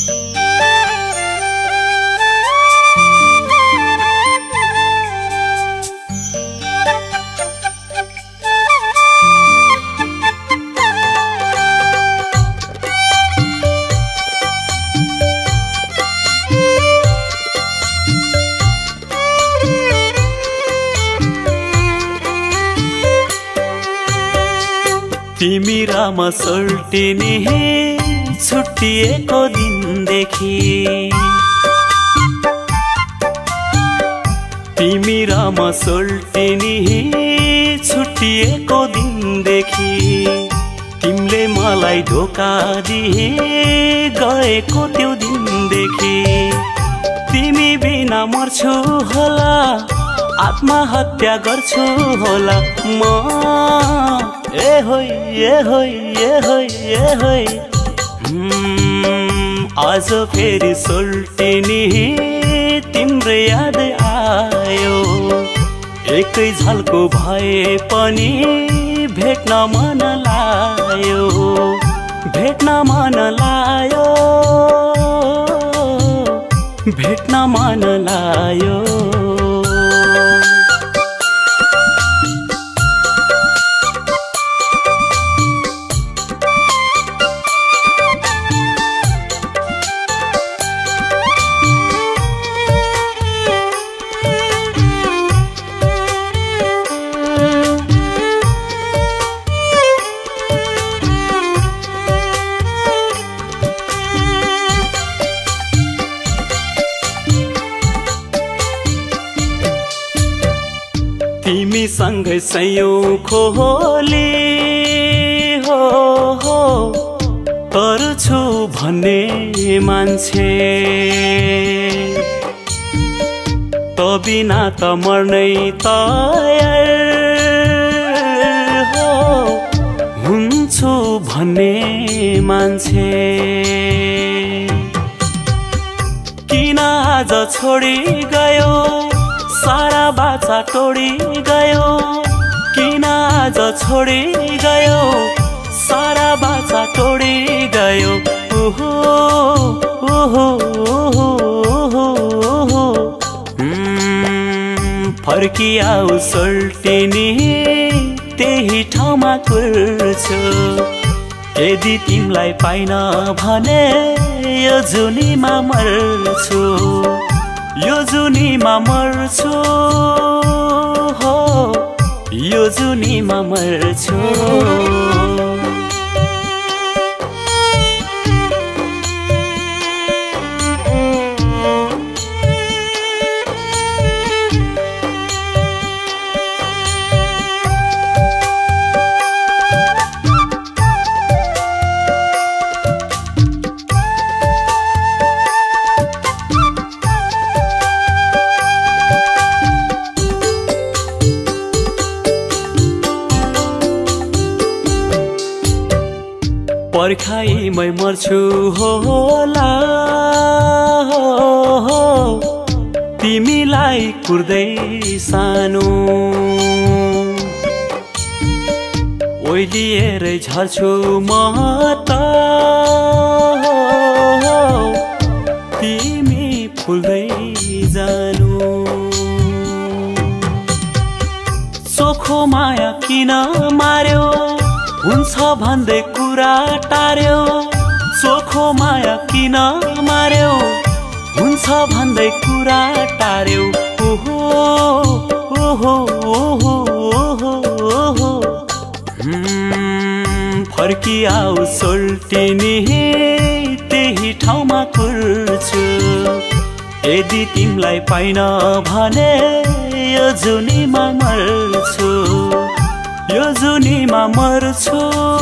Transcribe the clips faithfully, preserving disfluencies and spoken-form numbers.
तिमी र म सोल्टिने छुट्टिएको दिनदेखि तिमी र म सोल्टिने छुट्टिएको दिनदेखि तिमीले मलाई धोका दिए गएको त्यो दिनदेखि तिमी बिना मर्छु होला आत्महत्या गर्छु होला म ए होय ए होय ए होय ए होय आज फेरि सोल्टिने तिम्रो याद आयो एकै झल्को भए पनि भेट्न मन लायो भेट्न मन लायो भेट्न मन लायो तिमी सँगै सयौं खोली हो हो तर्छु भन्ने मान्छे त बिना त मर्नै तयार हो हुन्छु भन्ने मान्छे किन आज छोडी गयो सारा बाचा टोडी गयो किन आज छोडी गयो सारा बाचा टोडी गयो ओहो ओहो ओहो ओहो फर्की आऊ सोल्टिने त्यही ठाउँमा कुर्छु यदि तिमीलाई पाइन भने यो जुनीमा मर्छु यो जुनीमा मर्छु हो यो जुनीमा मर्छु पर्खाइमै मर्छु होला हो, हो, तिमीलाई कुर्दै सानो ओइलिएरै झर्छु म त तिमी फुल्दै जानु चोखो माया किन मार्यो हुन्छ भन्दै कुरा टार्यो चोखो माया किन मार्यो हुन्छ भन्दै कुरा टार्यो ओहो ओहो ओहो ओहो ओहो फर्की आऊ सोल्टिने त्यही ठाउँमा कुर्छु यदि तिमीलाई पाइन भने यो जुनीमा मर्छु यो जुनीमा मर्छु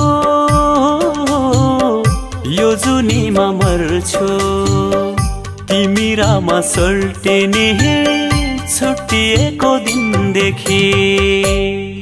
यो जुनीमा मर्छु तिमी र म सोल्टिने छुट्टिएको दिनदेखि।